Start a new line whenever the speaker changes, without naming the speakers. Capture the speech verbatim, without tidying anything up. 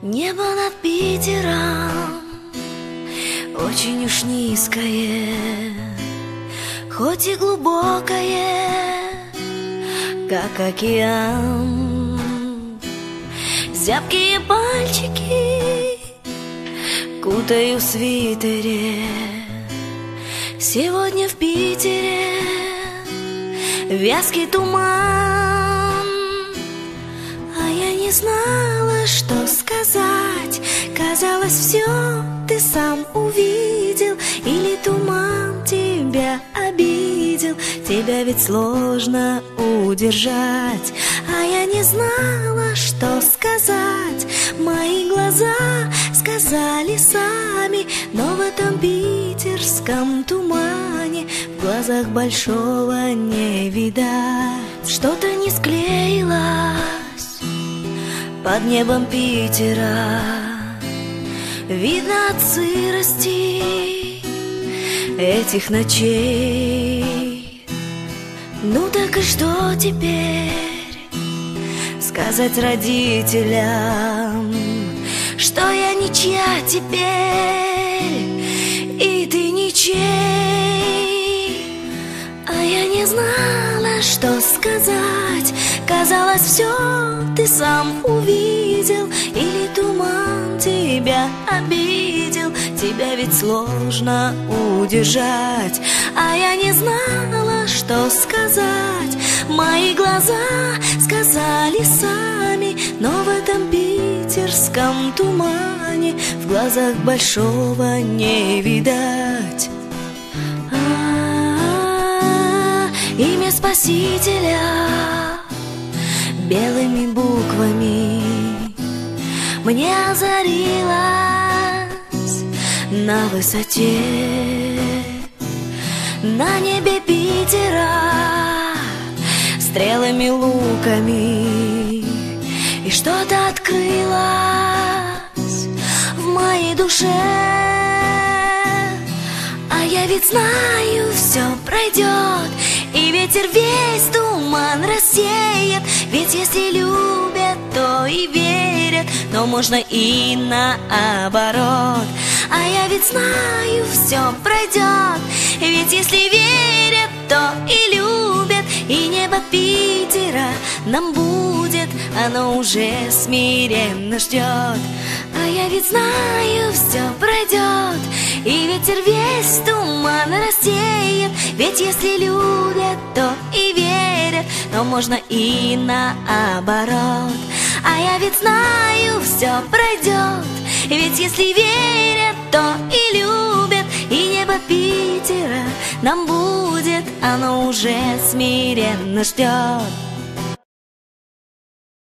Небо над Питером очень уж низкое, хоть и глубокое, как океан. Зябкие пальчики кутаю в свитере. Сегодня в Питере вязкий туман, а я не знала, что сказать. Казалось, все ты сам увидел, или туман тебя обидел. Тебя ведь сложно удержать, а я не знала, что сказать. Мои глаза сказали сами, но в этом питерском тумане в глазах большого не видать. Что-то не склеилось под небом Питера, видно от сырости этих ночей. Ну так и что теперь сказать родителям, что я ничья теперь, и ты ничей? А я не знала, что сказать. Казалось, все ты сам увидел, или туман тебя обидел. Тебя ведь сложно удержать, а я не знала, что сказать. Мои глаза сказали сами, но в этом питерском тумане в глазах большого не видать. А-а-а, имя Спасителя белыми буквами мне озарилось на высоте. На небе Питера стрелами, луками, и что-то открылось в моей душе. А я ведь знаю, все пройдет, и ветер весь туман рассеет. Ведь если любят, то и верят, но можно и наоборот. А я ведь знаю, все пройдет, ведь если верят, то и любят. И небо Питера нам будет, оно уже смиренно ждет. А я ведь знаю, все пройдет, и ветер весь туман рассеет. Ведь если любят, то и верят, но можно и наоборот. А я ведь знаю, все пройдет, ведь если верят, то и любят. И небо Питера нам будет, оно уже смиренно ждет.